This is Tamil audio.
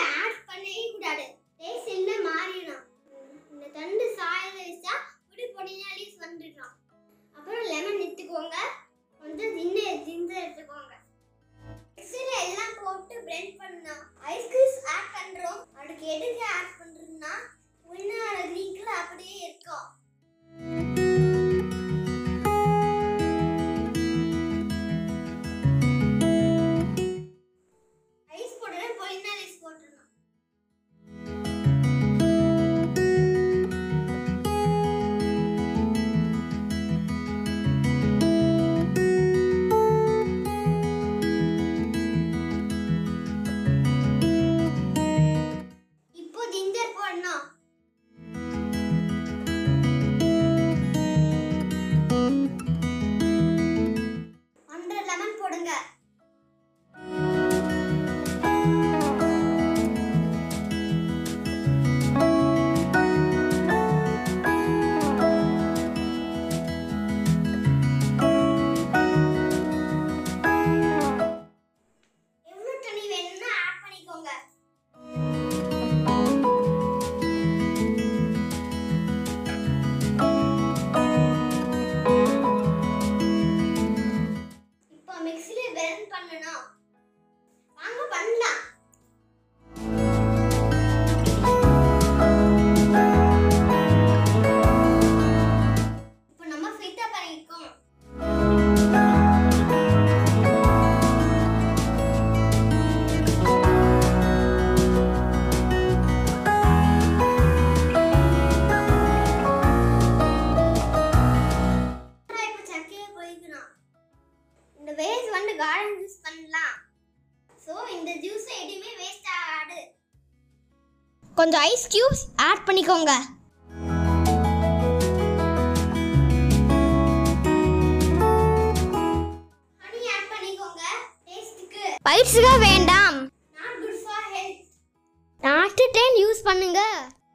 ஆட் பண்ணவே கூடாது. டேஸ்ட் என்ன மாறிடும். இந்த தண்டு சாயல வச்சா பொடி பொடியா லீஸ் வந்துடும். அப்புறம் லெமன் எடுத்துக்கோங்க. கொஞ்சம் ஜிஞ்சர் எடுத்துக்கோங்க. மிக்ஸில எல்லாம் போட்டு blend பண்ணனும். ஐஸ் கியூப்ஸ் ஆட் பண்றோம். அதுக்கு எதுக்கு ஆட் பண்றோம்னா உள்ளார கிரீக்ல அப்படியே இருக்கும். ஐஸ் போடுற பொடினா ஐஸ் போட்டுறணும். இந்த வேஸ்ட் வந்து கார்டன் யூஸ் பண்ணலாம். சோ இந்த ஜூஸ் எதுமே வேஸ்ட் ஆகாது. கொஞ்சம் ஐஸ் கியூப்ஸ் ஆட் பண்ணிக்கோங்க. ஹனி ஆட் பண்ணிக்கோங்க டேஸ்ட்க்கு. பைட்ஸ்க்கு வேண்டாம். Not good for health. Not 10 use பண்ணுங்க.